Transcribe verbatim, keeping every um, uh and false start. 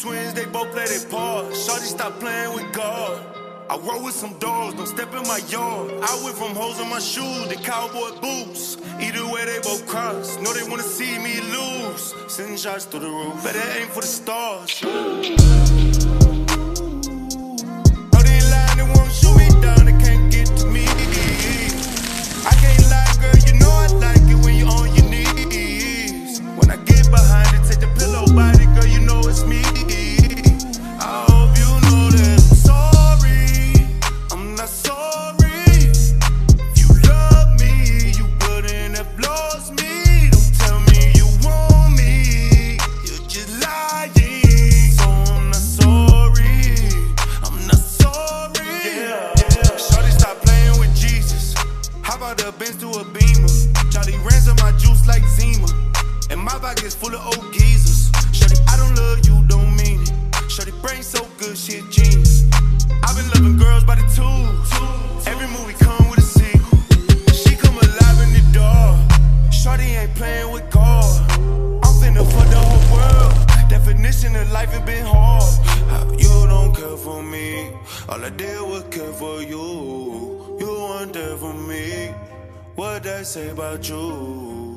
twins, they both play their part. Shorty stop playing with God. I roll with some dogs, don't step in my yard. I went from hoes in my shoes to cowboy boots. Either way, they both cross. Know they wanna see me lose. Sending shots through the roof, better aim for the stars. Oh, they lying, they won't shoot me down, they can't get to me. I can't lie, girl, you know I like it when you're on your knees. When I get behind it, take the pillow body, girl, you know it's me. I hope you know that I'm sorry, I'm not sorry. If you love me, you wouldn't have lost me. Don't tell me you want me, you're just lying. So I'm not sorry, I'm not sorry. Yeah, yeah. Shorty stop playing with Jesus. Hop out the Benz to a Beamer. Charlie ransom my juice like Zima. And my pocket's full of old geezers. Shorty, I don't love you, don't mean it. Shorty brain so good, she a genius. I've been loving girls by the twos. Every movie come with a sequel. She come alive in the dark. Shorty ain't playing with God. I'm finna for the whole world. Definition of life has been hard. How you don't care for me. All I did was care for you. You weren't there for me. What they say about you?